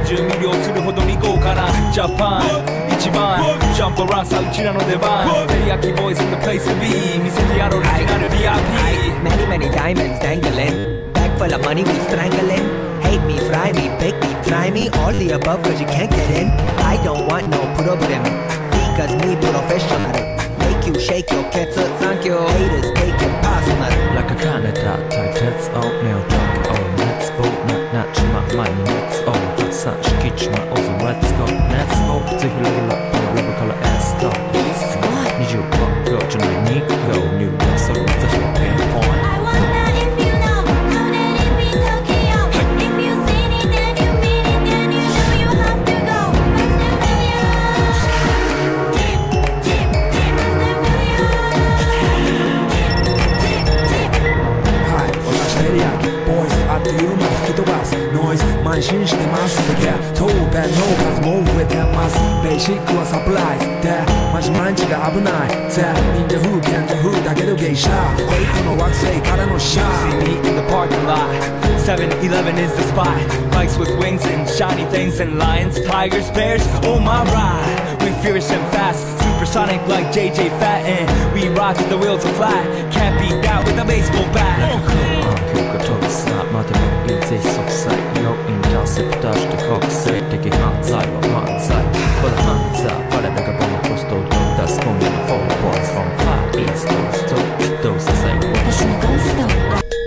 中魅了するほどに豪華なジャパン一番ジャンプアラウンさうちらの出番テリヤキボーイズ in the place to be 見せてやろうオリジナル VIP Many many diamonds dangling Bag full of money we strangling Hate me, fry me, bake me, try me All the above cause you can't get in I don't want no problem Because me professional Make you shake your cats Thank you haters take it personal Like a Canada type Let's all nail talk Oh let's go Not my money Let's all Hot kitchen Also let's go Let's go ぜひレギュラーこのラブからエスト25秒じゃない2秒入力それはぜひピンポイント慢心してますだけ当弁の数も増えてますベーシックはサプライズでマジ毎日が危ないぜ忍者風賢者風だけど芸者フェイクの惑星からのシャー See me in the parking lot 7-Eleven is the spot Bikes with wings and shiny things and lions, tigers, bears, oh my ride We fierce and fast, supersonic like JJ Fatten We rock till the wheels are flat Can't beat that with a baseball bat 今日が飛びさまでもいいぜ即歳のインターセプターして国際的犯罪は漫才この犯罪我らがボムコストを飛び出す今夜のフォーボーズ from far east coast どうせ最後私のゴースト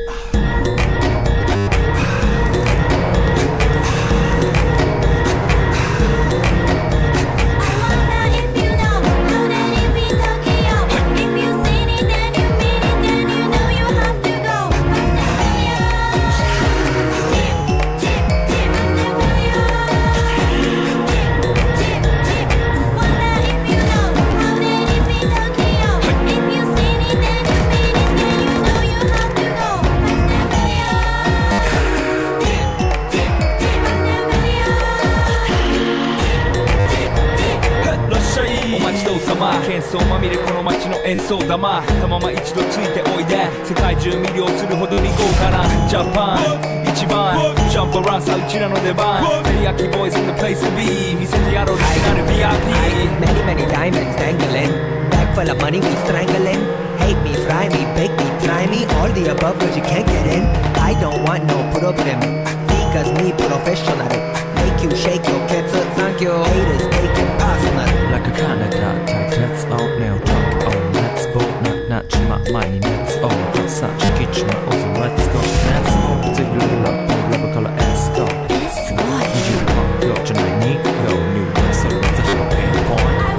喧騒まみれこの街の演奏玉たまま一度ついておいで世界中魅了するほどに豪華なジャパン一番ジャンプアラウンさうちらの出番テリヤキボーイズ in the place to be 見せてやろうオリジナル VIP Many many diamonds dangling Bag full of money we strangling Hate me, fry me, bake me, try me All the above cause you can't get in I don't want no problem Because me professional Make you shake your cats Thank you haters take it personal Like a Canada type Let's all nail talk Oh let's go Not my money Let's all Hot kitchen Also let's go Let's go ぜひレギュラーこのラブからエスコ25秒じゃない2秒入力それはぜひピンポイント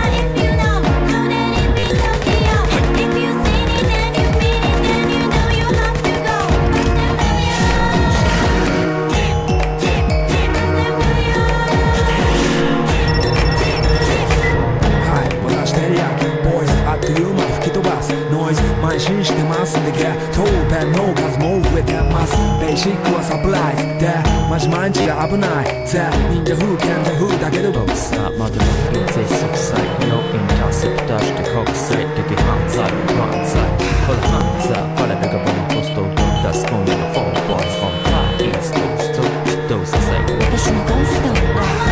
慢心してますだけ当弁の数も増えてますベーシックはサプライズでマジ毎日が危ないぜ忍者風賢者風だけど僕さまでもいいぜ即歳のインターセプターして国際的犯罪は漫才この犯罪我らがボムコストを飛び出す今夜のフォーボーズ from far east coast どうせ最後私のゴースト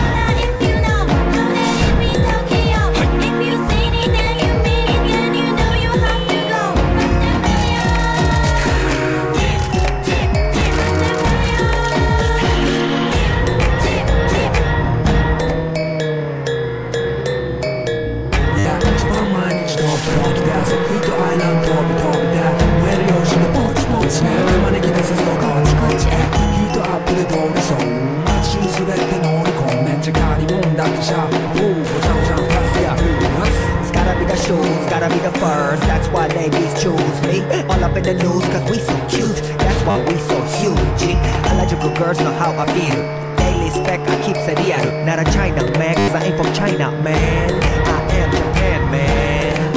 Gotta be the first, that's why ladies choose me All up in the news cause we so cute That's why we so huge Eligible girls know how I feel Daily spec I keep it real Not a China man cause I ain't from China man I am Japan man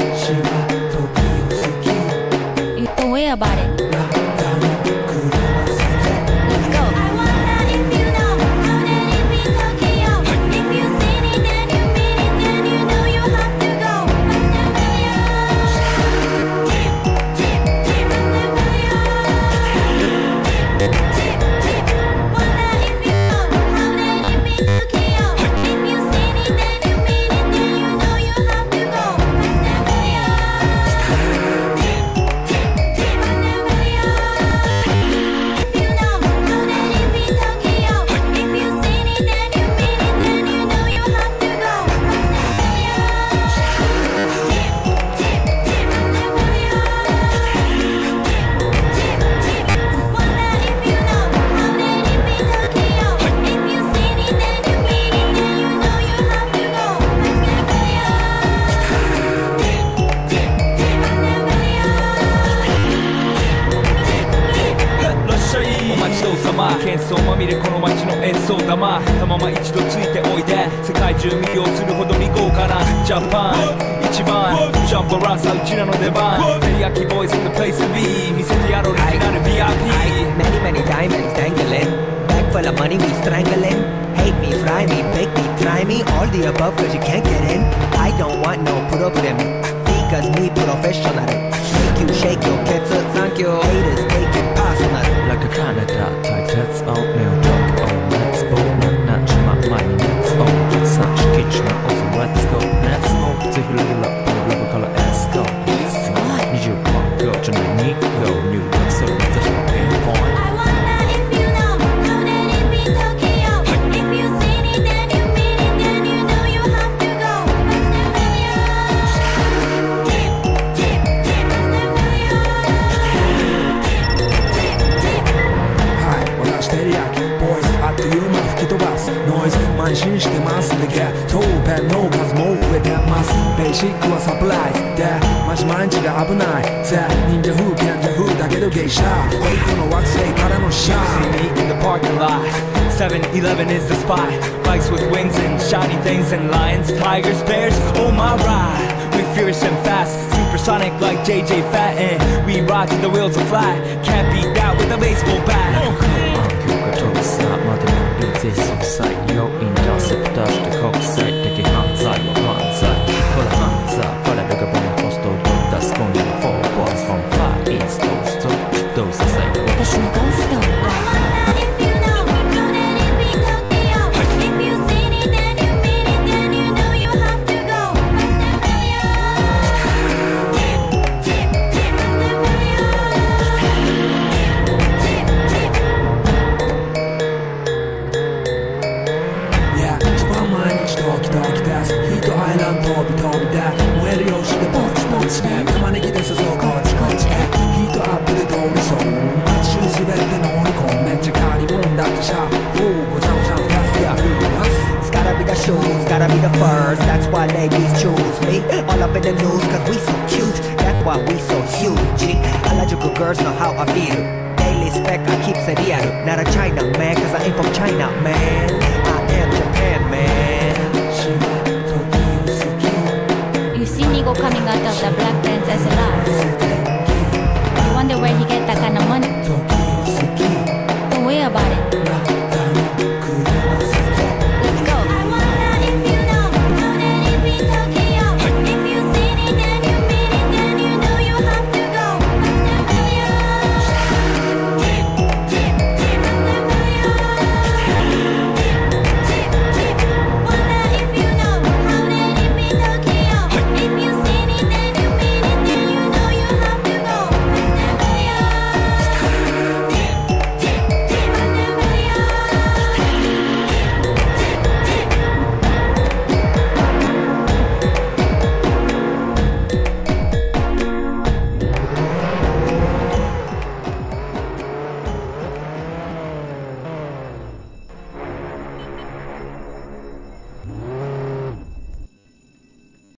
Don't worry about it ついておいで世界中魅了するほどに豪華なジャパン一番ジャンプランサーうちらの出番テリヤキボーイズ in the place to be 見せてやろうオリジナル VIP Many many diamonds dangling Bag full of money we strangling Hate me, fry me, bake me, try me All the above cause you can't get in I don't want no problem Because me professional Shake your kids up, thank you Haters take it personal Like a Canada type that's out now talk on let's go not my money let's go such kitchen also let's go let's go ぜひレギュラーラブからエスコ20万個じゃない2個入学するぜひピンポイント I wonder if you know that it be Tokyo If you seen it then you mean it then you know you have to go First and millions Tip, tip, tip First and millions はい私テリヤキボーイズあっという間吹き飛ばすノイズ慢心してますでゲットペンの数も増えてますベーシックはサプライズでマジ毎日が危ないぜ忍者風賢者風だけどゲイシャーウェイトの惑星からのシャ See me in the parking lot 7-Eleven is the spot Bikes with wings and shiny things and lions, tigers, bears, oh my ride We fierce and fast, supersonic like JJ Fat And we ride till the wheels are flat Can't beat that with a baseball bat 今日が遠さまでのいいぜ即採用インターセプターして国際的犯罪は犯罪ほら犯罪彼らがボンポストを取り出す今夜の4 boys from far east coast どうせさ私のゴースト I wonder if you know that it be Tokyo If you seen it then you mean it then you know you have to go First and millions Tip, tip, tip First and millions Tip, tip, tip Yeah 一番毎日ドキドキですヒートアイランド飛び飛びで燃えるようしてポチポチね玉ねぎで誘うこっちこっちへヒートアップで通りそう街中すべて乗り込むめっちゃ借り物だってシャーごちゃごちゃファストや It's gotta be the shoes, gotta be the furs That's why ladies choose me All up in the news cause we so cute That's why we so huge Harajuku girls know how I feel Daily spec I keep it real Not a China man cause I ain't from China man